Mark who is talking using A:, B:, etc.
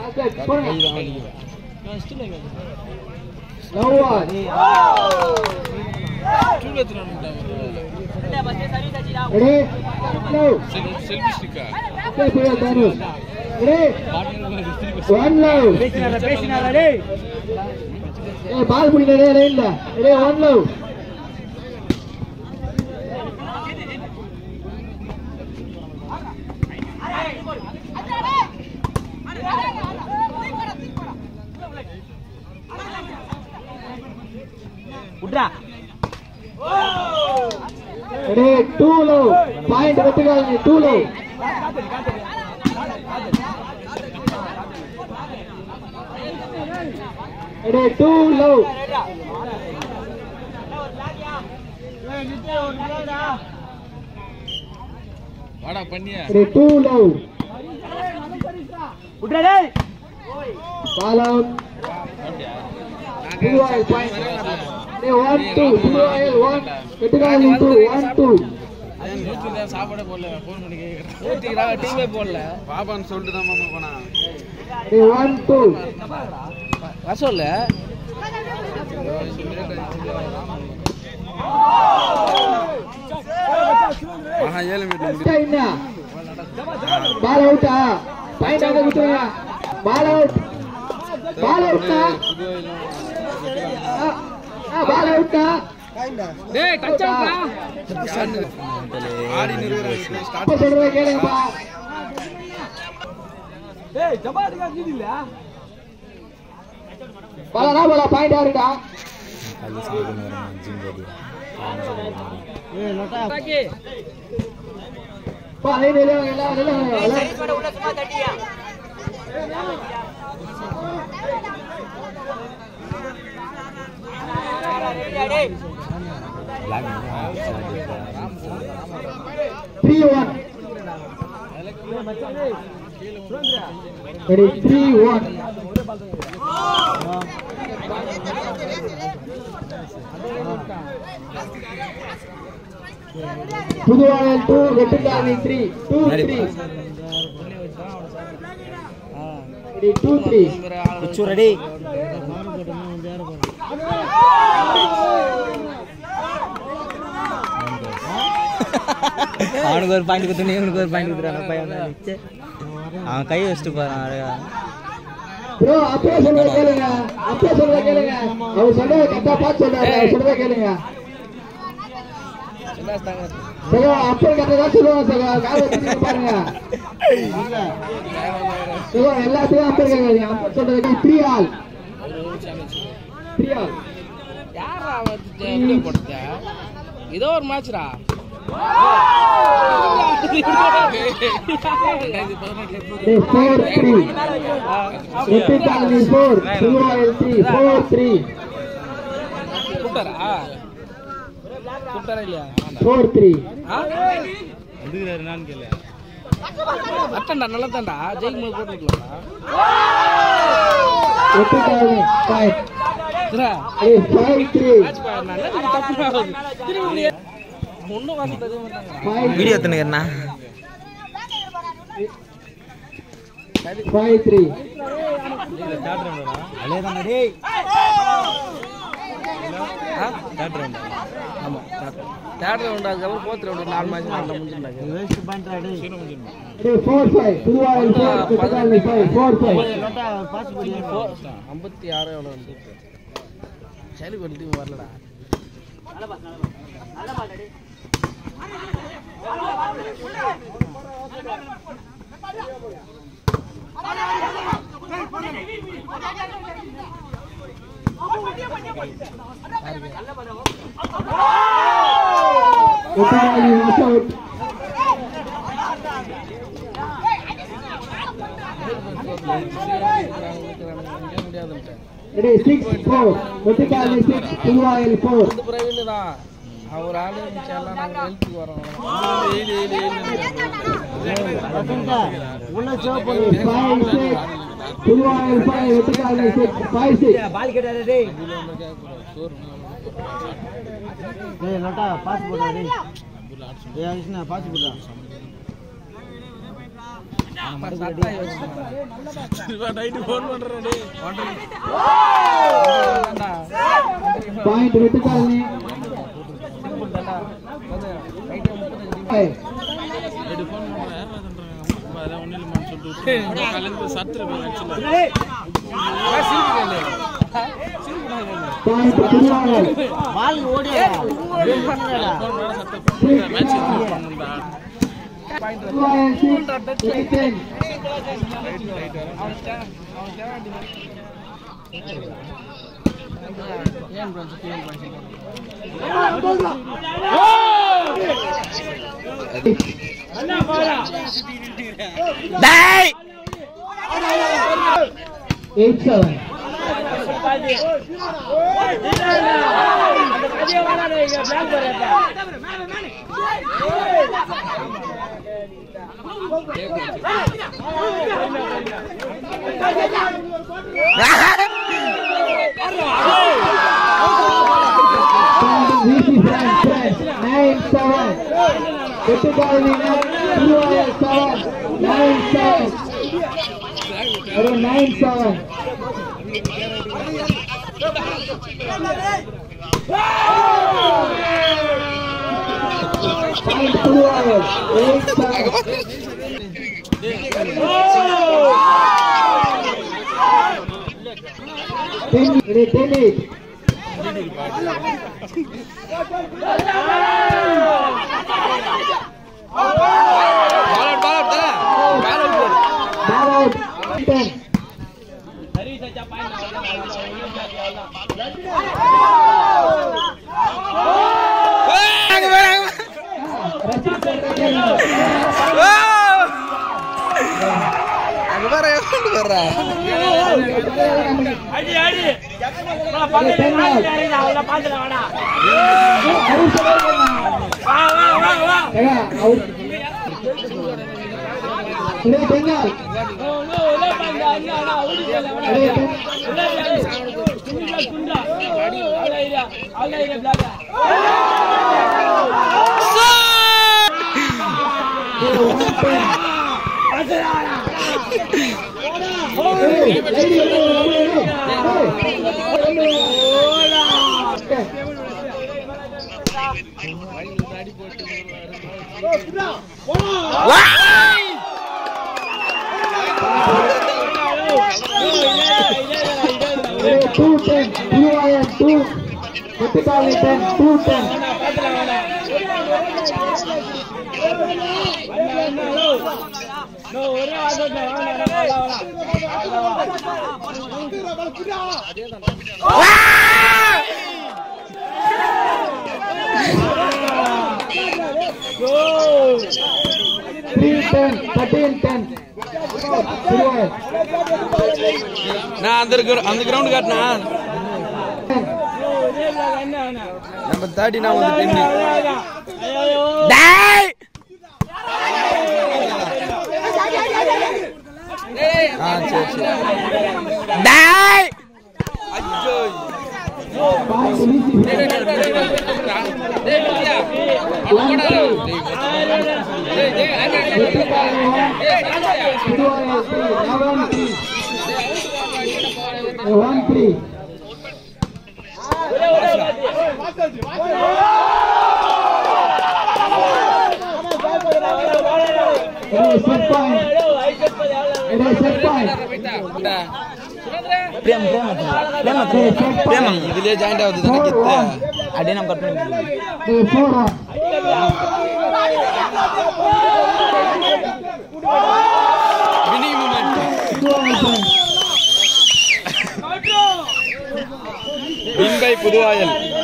A: பால் பிடிக்கிறதே இல்ல. One love. Two love. Point வெட்டுக்காது. Two love. Two love.
B: வாடா பண்ணியா.
A: Two love. Ball out. Blue Isle point. 1-2. Blue Isle 1. வெட்டுக்காது 2. 1-2.
B: சாப்பாடு போடல. ஃபோன் பண்ணி கேக்குறேன். டீமே போடல. பாபான்னு சொல்லிட்டு தான் மாமா போனா.
A: 1-2.
B: வரசோல்ல. ஆஹா 7 மீட்டர்.
A: பால் அவுட்டா. பாயிண்ட் அவுட் விட்டுருங்க. Ball out. பால் அவுட்டா. பால் அவுட்டா.
B: டேய் டச் அவுட்டா. ஆடி நிறுவனம் ஸ்டார்ட்
A: சொல்றத கேளுங்கப்பா.
B: டேய் ஜபாடுகா நீடில.
A: பாலா பாலா பாயிண்ட் ஆடுடா.
C: அது சாகுன வரான் ஜிம் போடி.
A: லோட்டா பாக்கி. பா ஏய் நில
D: சைடு உள்ள சும்மா தட்டியா.
C: லாக்
A: 3-1. Ready 3-1. புதுவாயல் 2 வெட்டுக்காவி 3. 2-3. Ready 2-3.
C: குச்சு ரெடி. அவனுக்கு ஒரு பாயிண்ட் கொடுத்து இவனுக்கு ஒரு பாயிண்ட் கொடுத்துறாங்க பையன். அவன் கை வச்சுட்டு போறான் அழகா.
A: ப்ரோ அப்பா சொல்றத கேளுங்க. அப்பா சொல்றத கேளுங்க. அவர் சொல்றத கரெக்டா பார்த்து சொல்றாரு. அவர் சொல்றத கேளுங்க. சகோ அப்பா கரெக்டா சொல்லுவாங்க சகோ. கால் வச்சு பாருங்க. சகோ எல்லாத்தையும் அப்பா கேளுங்க. அப்பா சொல்றத 3 ஆல். 3 ஆல்.
B: யாரா வந்து எப்படி போடுற? இதோ ஒரு மேட்ச்டா.
A: 4-3. வெட்டுக்காவி 4. புதுவாயல் 3. 4-3.
B: கூட்டறா? கூட்டறா இல்லையா?
A: 4-3.
C: வந்துறாரு நான் கேளு.
B: அட்டண்டா நல்லா தான்டா. ஜெயிக்கும் போது போட்டுடலாம்டா.
A: வெட்டுக்காவி 5.
B: இதுடா.
A: 5-3.
B: மேட்ச் பாரு நான் என்ன தப்பு ஆகுது. திரும்பி ஒண்ணும் வாசிட்டதே மாட்டாங்க.
C: வீடியோ எடுத்துனேன்னா
A: 5-3.
C: அலேதான் டேய்.
B: Third round. ஆமா தேர்ட் ரவுண்ட். அதுக்கப்புறம் ஃபோர்த் ரவுண்ட் 4 மேட்ச் நல்லா முடிஞ்சிருந்தாங்க.
C: வேஸ்ட் பண்றா டேய்.
A: 4-5. புதுவாயல் 4. வெட்டுக்காவி 5. 4-5.
C: லோட்டா பாஸ் போடி.
B: 56 எவ்வளவு வந்து சரி ஒரு டீம் வரலடா. நல்ல பால் டேய்.
A: Ready 6-4. வெட்டுக்காவி 6. புதுவாயல் 4.
B: இந்த பிரவீன் தான். அவர் ஆளு எல்லாம் நாங்க ஹெல்ப்க்கு வரோம்.
C: உள்ள சேவ் பண்ணு.
A: 5-6. புதுவாயல் 5. வெட்டுக்காவி 6. 5-6.
C: பால் கேட்டாரு டேய். டேய் லோட்டா பாஸ் போடா டேய். டேய் கிருஷ்ணா பாஸ் போடா.
A: பாயிண்ட் விட்டுக்காதீங்க.
C: டேய்
A: 8-7.
B: நான் அந்த கிரவுண்ட் காட்டினா நம்ம 30 நான் வந்து 10.
C: டேய்
B: சரி
C: டேய்
B: ஐயோ இதுலயே ஜாயிண்ட் ஆகுது
C: அப்படியே நம்ம கட் பண்ணி
B: வின் பை புதுவாயல்.